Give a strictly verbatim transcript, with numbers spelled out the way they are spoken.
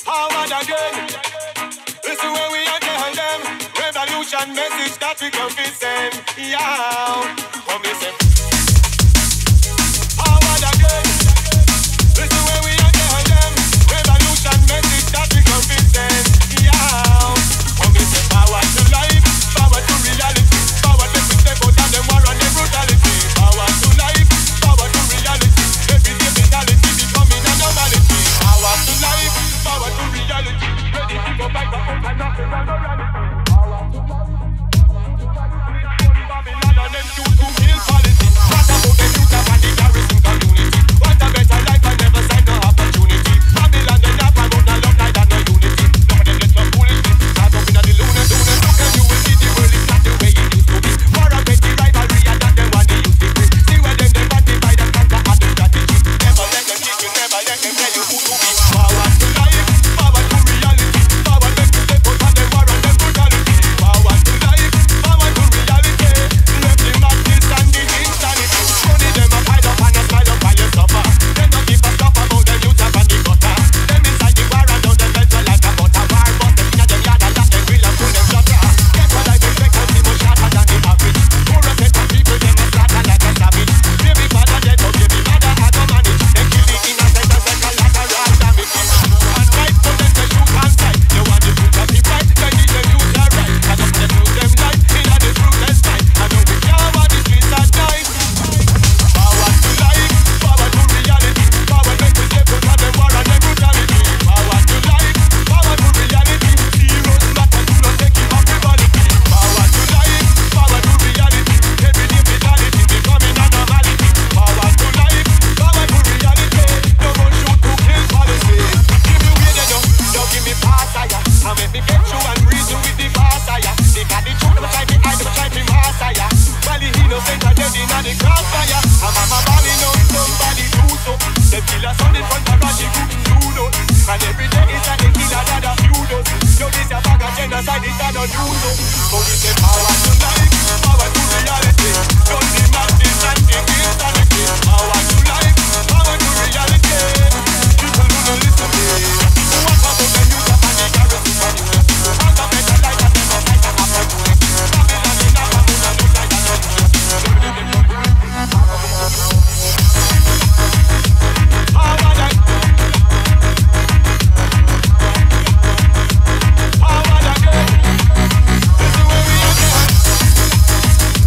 Forward again. Listen where we are tell them. Revolution message that we can be send. Yeah. Come listen. Forward again. Listen where we are tell them. Revolution message that we can be send. Yeah. Come listen. Forward to life. Forward to reality. Forward to step out of them war and them brutality. Forward to life. Forward to reality. Everyday mentality becoming a normality. Forward to life. Forward to reality. Ready to go back up and knock it down reality. Forward to life. Babylon and them choose to kill policy. What about the youth and the garrison community? What a better life I never sign no opportunity. Babylon they not about no love like that no unity. Look at them let some foolishness. Start up in the lunar lunar. Look and you will see the world is not the way it used to be. War and petty rivalry and that them want the youth to free. See where them they want to divide and conquer at the strategy. Never let them kick you, never let them tell you who to be. Forward to life, forward to reality. Forward them to step out of them war and them brutality. Forward to life, forward to reality. Left the madness and the insanity. Money them a pile up and a smile up while you suffer. Them don't give a stuff about them youth up and the gutter. Them inside the war and down them mental like a butter. War bust them inna them yard and lock them grill and pull them shutter. Get what life expectancy much shorter than the average. Poor percent of people them a slaughter like a savage. Baby father dead but baby mother had no manage. Them kill the innocent as a collateral damage. And right for them to shoot and fight. They want the truth of the right. They need them use their right. And up them lose them life inna the fruitless night. And now we can't want the streets at night. Forward to life, forward to reality. Forward make we step out of them war and them brutality. Forward to life, forward to reality. Heroes matter, do not take him off frivolity. Forward to life, forward to reality. Everyday mentality becoming a normality. Forward to life, forward to reality. No more shoot to kill policy. Give me way they know, don't give me pass higher. And make me get you and reason with the pass higher. They got the truth, them try to hide, them try to mass higher. While the innocent are dead in the crossfire. And mama balling out, somebody do so. Them killers on in front of Rashi couldn't do no. And every day is like a killer that a few does. Yo, this a bag of genocide, it's not a new no. So we say power to life, power to reality. Don't demand this and the insanity. Power to life, power to reality. People who don't listen to me. What about the youth and the garrison community? What a better life and never fight a opportunity. Babylon in a baboon and look like a community. Forward again. Forward again. This is where we are going.